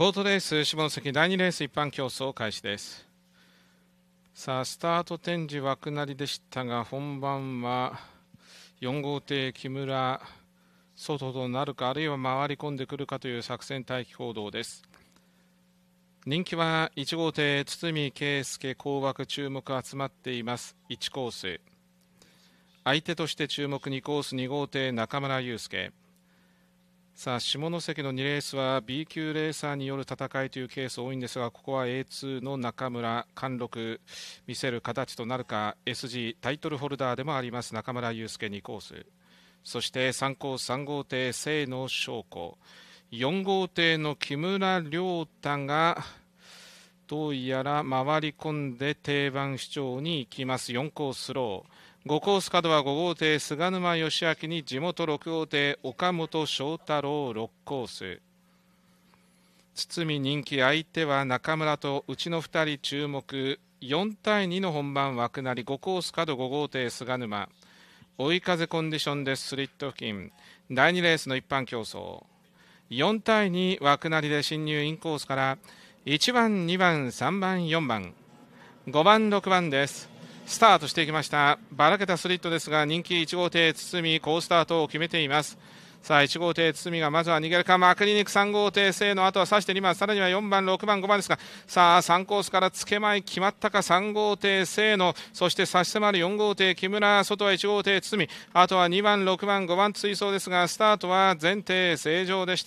ボートレース下関第2レース一般競争開始です。さあスタート展示枠なりでしたが、本番は4号艇木村外となるか、あるいは回り込んでくるかという作戦待機行動です。人気は1号艇堤圭介後枠注目集まっています。1コース相手として注目2コース2号艇中村祐介。さあ下関の2レースは B 級レーサーによる戦いというケース多いんですが、ここは A2 の中村貫禄見せる形となるか。 SG タイトルホルダーでもあります中村祐介2コース、そして3コース3号艇清野翔子、4号艇の木村亮太がどうやら回り込んで定番主張に行きます。4コーススロー、5コース角は5号艇菅沼義明に地元6号艇岡本翔太郎6コース。堤人気、相手は中村とうちの2人注目。4対2の本番枠なり、5コース角5号艇菅沼、追い風コンディションでスリット付近。第2レースの一般競争、4対2枠なりで進入インコースから1番2番3番4番5番6番です。スタートしていきました。ばらけたスリットですが、人気1号艇堤好スタートを決めています。さあ1号艇堤がまずは逃げるか。まくりにく3号艇清野、あとは刺して2番、さらには4番6番5番ですが、さあ3コースからつけまい決まったか。3号艇清野、そして差し迫る4号艇木村、外は1号艇堤、あとは2番6番5番追走ですが、スタートは全艇正常でした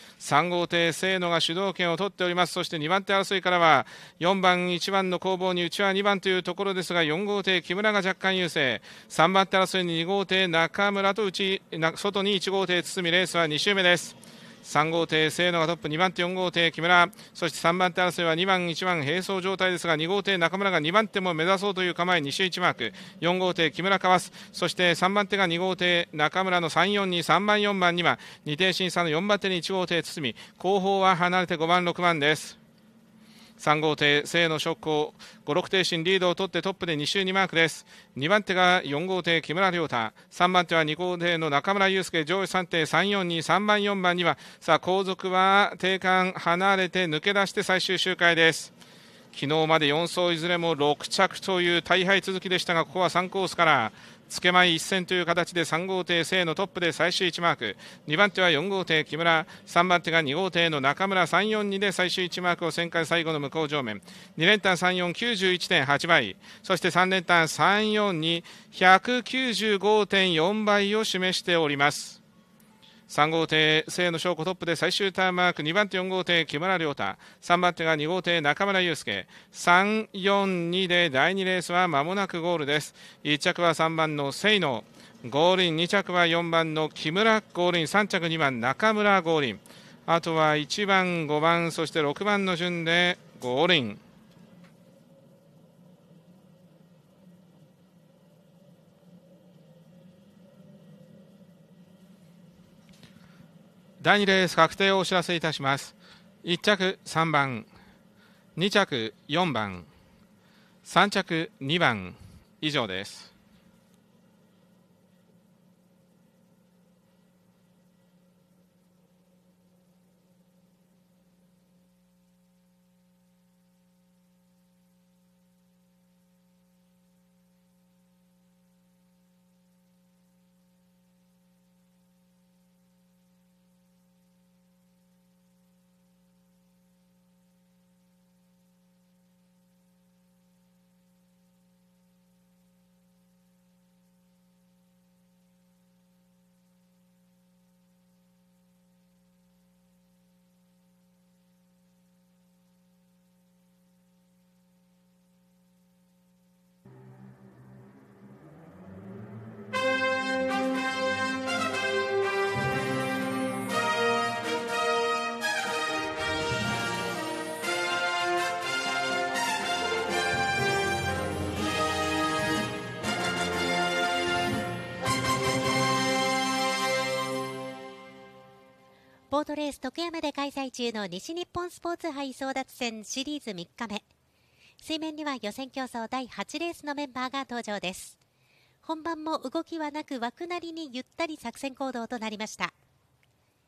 。3号艇清野が主導権を取っております。そして2番手争いからは4番1番の攻防に内は2番というところですが、4号艇木村が若干優勢。3番手争いに2号艇中村と外に1号艇堤。レースは2周目です。3号艇清野がトップ、2番手4号艇木村、そして3番手争いは2番1番並走状態ですが、2号艇中村が2番手も目指そうという構え、2周1マーク、4号艇木村かわす。そして3番手が2号艇中村の3、4に3番4番2番、2艇審査の4番手に1号艇堤、後方は離れて5番6番です。3号艇清野翔子5、6艇進リードを取ってトップで2周2マークです。2番手が4号艇木村亮太、3番手は2号艇の中村祐介、上位3艇3、4に3番4番には、さあ後続は艇間離れて抜け出して最終周回です。昨日まで4走いずれも6着という大敗続きでしたが、ここは3コースからつけまい一戦という形で3号艇清野トップで最終1マーク、2番手は4号艇木村、3番手が2号艇の中村、3、4、2で最終1マークを旋回、最後の向こう上面2連単3、4、91.8 倍、そして3連単3、4に 195.4 倍を示しております。3号艇清野翔子トップで最終ターンマーク、2番手4号艇木村亮太、3番手が2号艇中村祐介、3、4、2で第2レースは間もなくゴールです。1着は3番の清野ゴールイン、2着は4番の木村ゴールイン、3着2番中村ゴールイン、あとは1番5番そして6番の順でゴールイン。第2レース確定をお知らせいたします。1着3番、2着4番、3着2番、以上です。 ボートレース徳山で開催中の西日本スポーツ杯争奪戦シリーズ3日目、水面には予選競争第8レースのメンバーが登場です。本番も動きはなく枠なりにゆったり作戦行動となりました。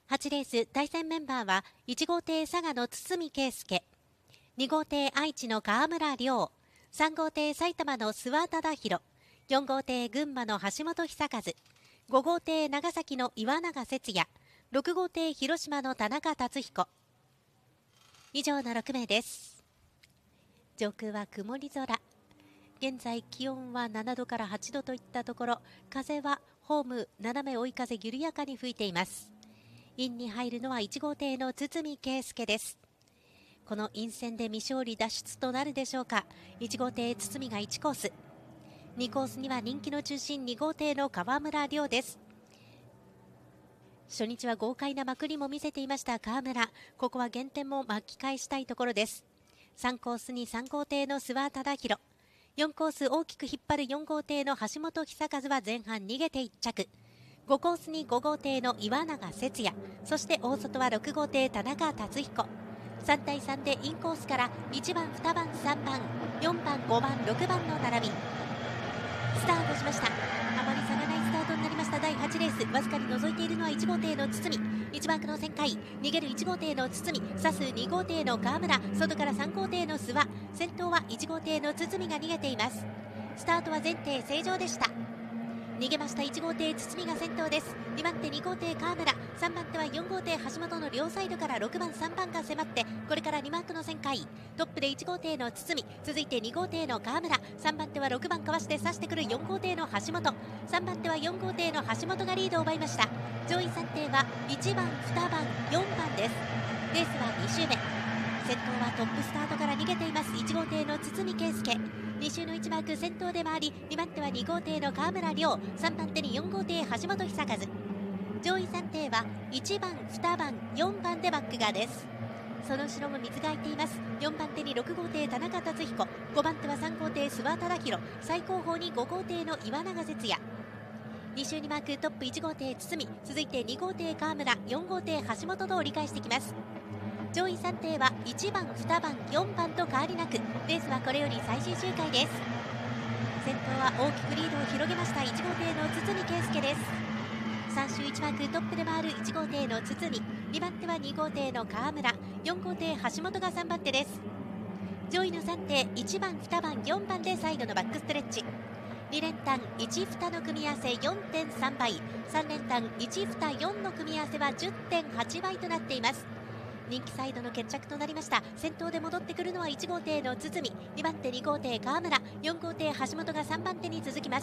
8レース対戦メンバーは1号艇佐賀の堤圭介、2号艇愛知の川村亮、3号艇埼玉の諏訪忠宏、4号艇群馬の橋本久和、5号艇長崎の岩永節也、6号艇広島の田中達彦。以上の6名です。上空は曇り空、現在気温は7度から8度といったところ、風はホーム斜め追い風緩やかに吹いています。インに入るのは1号艇の堤圭介です。このイン戦で未勝利脱出となるでしょうか。1号艇堤が1コース、2コースには人気の中心2号艇の川村亮です。初日は豪快なまくりも見せていました川村、ここは減点も巻き返したいところです。3コースに3号艇の諏訪忠宏、4コース大きく引っ張る4号艇の橋本久和は前半逃げて1着、5コースに5号艇の岩永節也、そして大外は6号艇田中達彦。3対3でインコースから1番、2番、3番、4番、5番、6番の並び。スタートしました。あまり差がないスタートになりました第8レース、わずかに覗いているのは1号艇の堤、1番区の旋回、逃げる1号艇の堤、刺す2号艇の川村、外から3号艇の諏訪、先頭は1号艇の堤が逃げています。スタートは全艇正常でした。逃げました1号艇堤が先頭です。2番手2号艇川村、3番手は4号艇橋本の両サイドから6番3番が迫って、これから2マークの旋回、トップで1号艇の堤、続いて2号艇の川村、3番手は6番かわして刺してくる4号艇の橋本、3番手は4号艇の橋本がリードを奪いました。上位3艇は1番、2番、4番です。レースは2周目、先頭はトップスタートから逃げています1号艇の堤圭介、2周の1マーク先頭で回り、2番手は2号艇の川村亮、3番手に4号艇橋本久和。上位3艇は1番、2番、4番でバック側です。その後ろも水が空いています。4番手に6号艇田中達彦、5番手は3号艇諏訪忠宏、最後方に5号艇の岩永節也。2周にマークトップ1号艇堤、続いて2号艇川村、4号艇橋本と折り返してきます。上位3艇は1番、2番、4番と変わりなく、レースはこれより最終周回です。先頭は大きくリードを広げました1号艇の堤圭介です。3周1マークトップで回る1号艇の堤、2番手は2号艇の川村、4号艇橋本が3番手です。上位の3艇1番、2番、4番で最後のバックストレッチ。2連単1、2の組み合わせ 4.3 倍、3連単1、2、4の組み合わせは 10.8 倍となっています。人気サイドの決着となりました。先頭で戻ってくるのは1号艇の堤、2番手2号艇川村、4号艇橋本が3番手に続きます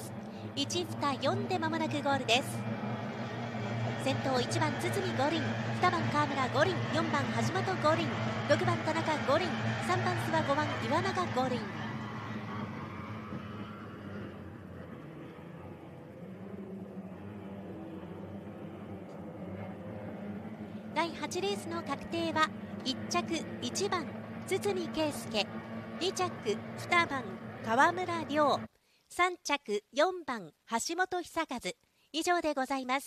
。1、2、4で間もなくゴールです。先頭1番堤ゴールイン、2番川村ゴールイン、4番橋本ゴールイン、6番田中ゴールイン、3番諏訪、5番岩永ゴールイン。第8レースの確定は1着1番堤圭介、2着2番川村亮、3着4番橋本久和。以上でございます。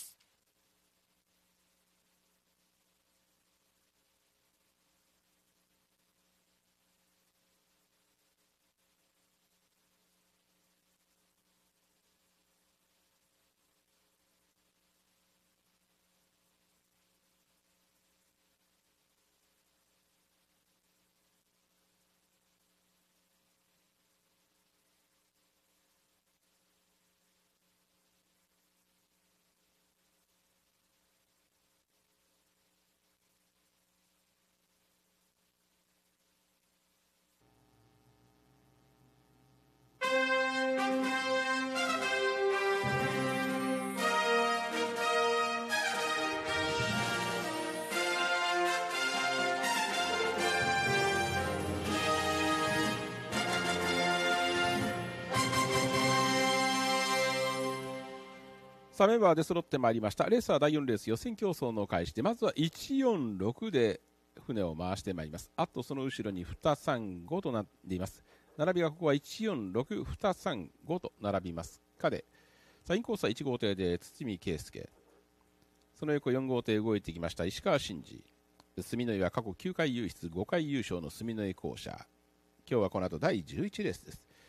さあメンバーで揃ってまいりました。レースは第4レース予選競争の開始で、まずは146で船を回してまいります。あとその後ろに235となっています。並びがここは146、235と並びますかで、さあインコースは1号艇で堤圭介、その横4号艇動いてきました石川真司、住之江は過去9回優出5回優勝の住之江校舎、今日はこの後第11レースです。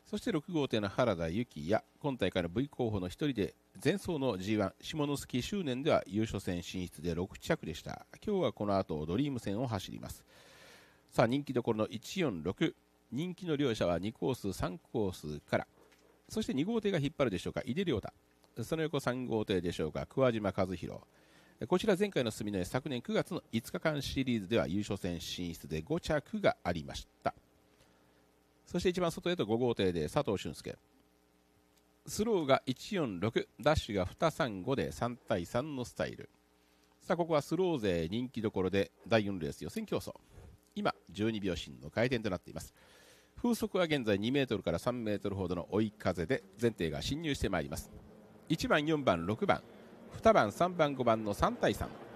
そして6号艇の原田幸也、今大会の V 候補の一人で前走の G1 下関周年では優勝戦進出で6着でした。今日はこの後ドリーム戦を走ります。さあ人気どころの146、人気の両者は2コース3コースから、そして2号艇が引っ張るでしょうか井出亮太、その横3号艇でしょうか桑島和弘。こちら前回の住之江、昨年9月の5日間シリーズでは優勝戦進出で5着がありました。そして一番外へと5号艇で佐藤俊介、スローが146、ダッシュが235で3対3のスタイル。さあここはスロー勢人気どころで第4レース予選競争、今12秒針の回転となっています。風速は現在2メートルから3メートルほどの追い風で前艇が進入してまいります。1番4番6番2番3番5番の3対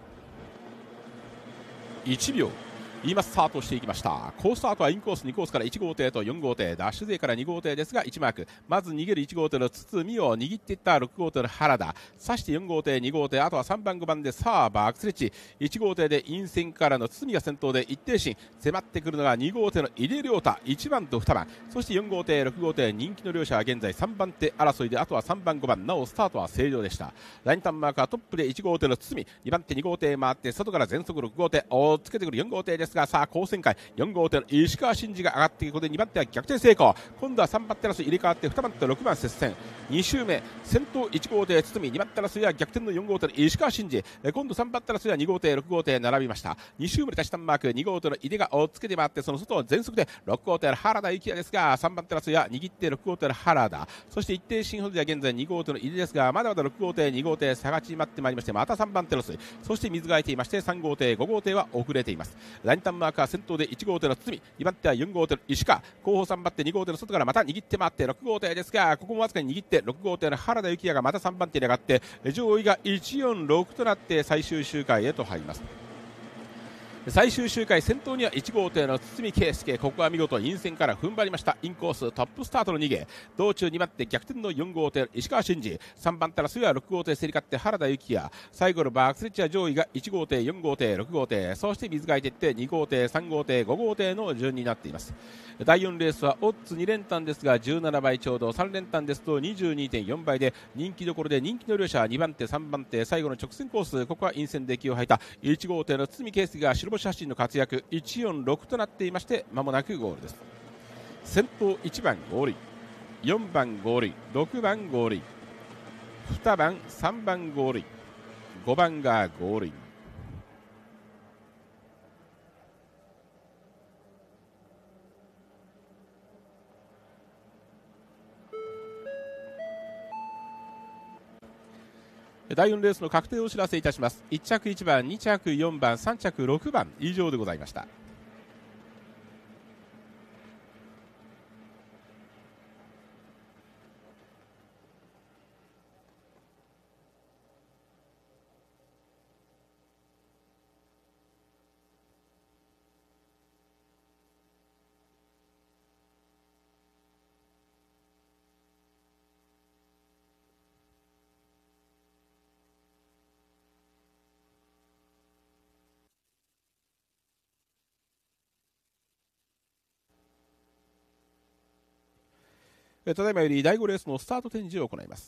3、1秒今スタートしていきました。好スタートはインコース2コースから1号艇と4号艇、ダッシュ勢から2号艇ですが1マーク、まず逃げる1号艇の堤を握っていった6号艇の原田、さして4号艇2号艇、あとは3番5番でさあバックスレッジ、1号艇で陰線からの堤が先頭で一定心、迫ってくるのが2号艇の井出亮太1番と2番、そして4号艇6号艇人気の両者は現在3番手争いで、あとは3番5番、なおスタートは正常でした。ラインタンマークはトップで1号艇の堤、2番手2号艇回って外から全速6号艇をつけてくる4号艇ですが、さあ好旋回、4号艇の石川真司が上がっていくことで2番手は逆転成功、今度は3番手争い入れ替わって2番手と6番接戦、2周目先頭1号艇堤、2番手争いは逆転の4号艇の石川真司、今度3番手争いは2号艇6号艇並びました。2周目でタッチタンマーク、2号艇の井出が追っつけて回って、その外を全速で6号艇の原田幸也ですが、3番手争いは握って6号艇の原田、そして一定進ほどでは現在2号艇の井出ですが、まだまだ6号艇2号艇差が縮まってまいりまして、また3番手争い、そして水が空いていまして3号艇5号艇は遅れています。ラインタンマークは先頭で1号艇の堤、2番手は4号艇の石川、後方3番手2号艇の外からまた握って回って6号艇ですが、ここもわずかに握って6号艇の原田幸也がまた3番手に上がって、上位が146となって最終周回へと入ります。最終周回先頭には1号艇の堤圭介、ここは見事陰線から踏ん張りました。インコーストップスタートの逃げ、道中2番手逆転の4号艇石川真司、3番手争いは6号艇競り勝って原田幸也、最後のバークスレッチは上位が1号艇4号艇6号艇、そして水が空いていって2号艇3号艇5号艇の順になっています。第4レースはオッズ2連単ですが17倍ちょうど、3連単ですと 22.4 倍で、人気どころで人気の両者は2番手3番手、最後の直線コース、ここは陰線で気を吐いた1号艇の堤圭介が白星発進の活躍、146となっていまして、間もなくゴールです。先頭1番ゴールイン、4番ゴールイン、6番ゴールイン、2番3番ゴールイン、5番がゴールイン。第4レースの確定をお知らせいたします。1着1番、2着4番、3着6番以上でございました。ただいまより第5レースのスタート展示を行います。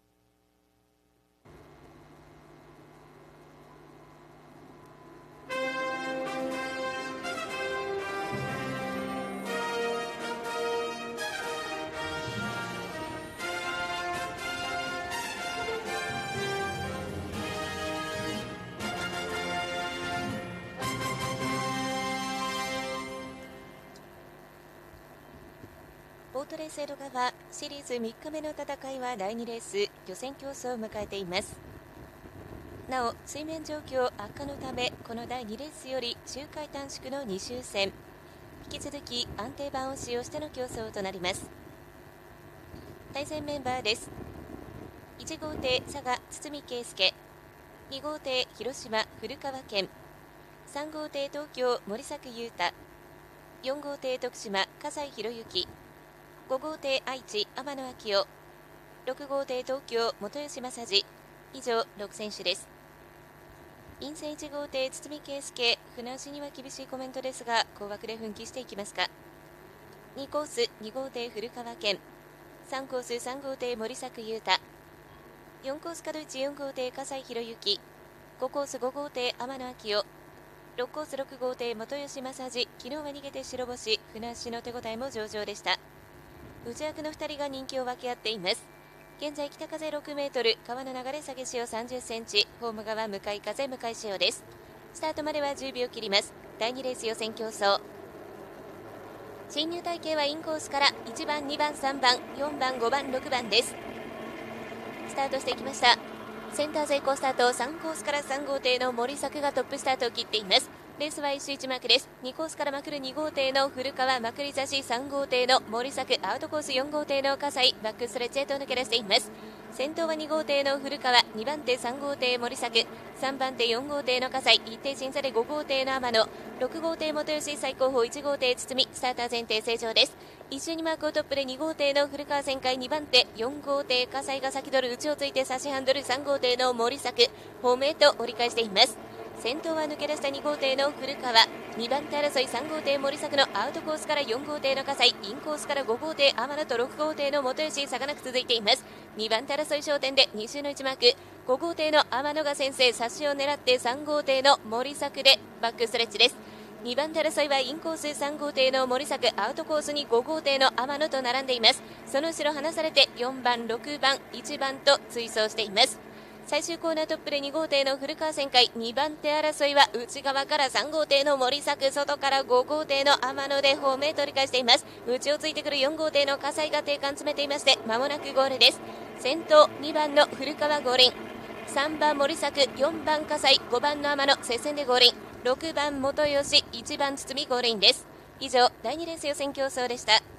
ボートレース江戸川シリーズ3日目の戦いは第2レース予選競争を迎えています。なお水面状況悪化のため、この第2レースより周回短縮の2周戦、引き続き安定板を使用しての競争となります。対戦メンバーです。1号艇佐賀堤圭介、2号艇広島古川健、3号艇東京森作裕太、4号艇徳島葛西博之、5号艇愛知天野昭夫、6号艇東京本吉正治、以上6選手です。陰線1号艇堤圭介、船足には厳しいコメントですが、高枠で奮起していきますか。 2コース2号艇古川健、3コース3号艇森作裕太、4コース角内4号艇笠井博之、5コース5号艇天野昭夫、6コース6号艇元吉正治、昨日は逃げて白星、船足の手応えも上々でした。内枠の2人が人気を分け合っています。現在北風6メートル、川の流れ下げ潮30センチ、ホーム側向かい風向かい潮です。スタートまでは10秒切ります。第2レース予選競争、進入隊形はインコースから1番2番3番4番5番6番です。スタートしていきました。センター勢好スタート、3コースから3号艇の森作がトップスタートを切っています。レースは1周1マークです。2コースからまくる2号艇の古川、まくり差し3号艇の森作、アウトコース4号艇の笠井、バックストレッチへと抜け出しています。先頭は2号艇の古川、2番手3号艇森作、3番手4号艇の笠井、一定審査で5号艇の天野、6号艇元吉、最高峰1号艇堤、スターター前提正常です。1周2マークをトップで2号艇の古川旋回、2番手4号艇笠井が先取る、内をついて差しハンドル3号艇の森作、ホームへと折り返しています。先頭は抜け出した2号艇の古川、2番手争い3号艇森作のアウトコースから4号艇の笠井、インコースから5号艇天野と6号艇の元吉、差がなく続いています。2番手争い焦点で2周の1マーク、5号艇の天野が先制、差しを狙って3号艇の森作でバックストレッチです。2番手争いはインコース3号艇の森作、アウトコースに5号艇の天野と並んでいます。その後ろ離されて4番6番1番と追走しています。最終コーナートップで2号艇の古川旋回、2番手争いは内側から3号艇の森作、外から5号艇の天野でホームへ取り返しています。内をついてくる4号艇の笠井が定冠詰めていまして、間もなくゴールです。先頭2番の古川合輪、3番森作、4番笠井、5番の天野接戦で合輪、6番元吉、1番堤合輪です。以上第2レース予選競争でした。